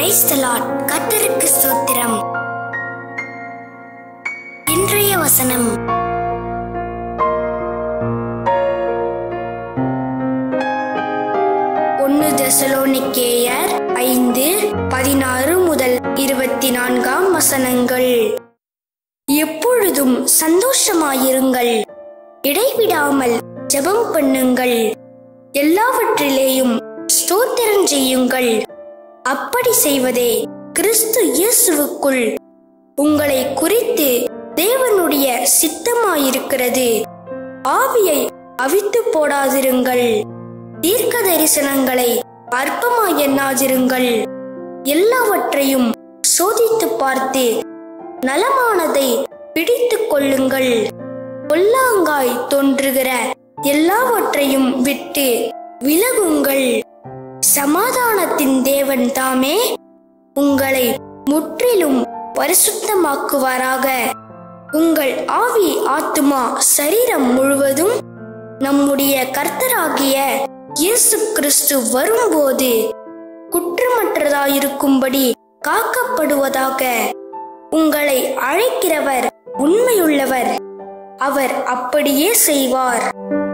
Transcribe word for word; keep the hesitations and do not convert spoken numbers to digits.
Praise the Lord. கர்த்தருக்கு ஸ்தோத்திரம். இன்றைய வசனம் ஒன்று தெசலோனிக்கேயர் ஐந்து பதினாறு முதல் இருபத்தி நான்காம் வசனங்கள். எப்பொழுதும் சந்தோஷமாயிருங்கள், இடைவிடாமல் ஜெபம் பண்ணுங்கள், எல்லாவற்றிலேயும் ஸ்தோத்திரம் செய்யுங்கள். அப்படி செய்வதே கிறிஸ்து இயேசுவுக்குள் உங்களை குறித்து தேவனுடைய சித்தமாயிருக்கிறது. ஆவியை அவித்து போடாதிருங்கள், தீர்க்க தரிசனங்களை அற்பமாய் எண்ணாதிருங்கள். எல்லாவற்றையும் சோதித்து பார்த்து நலமானதை பிடித்து கொள்ளுங்கள். பொல்லாங்காய் தோன்றுகிற எல்லாவற்றையும் விட்டு விலகுங்கள். சமாதானத்தின் தேவன் தாமே உங்களை முற்றிலும் பரிசுத்தமாக்குவாராக. உங்கள் ஆவி, ஆத்துமா, சரீரம் முழுவதும் நம்முடைய கர்த்தராகிய இயேசு கிறிஸ்து வரும்போது குற்றமற்றதாயிருக்கும்படி காக்கப்படுவதாக. உங்களை அழைக்கிறவர் உண்மையுள்ளவர், அவர் அப்படியே செய்வார்.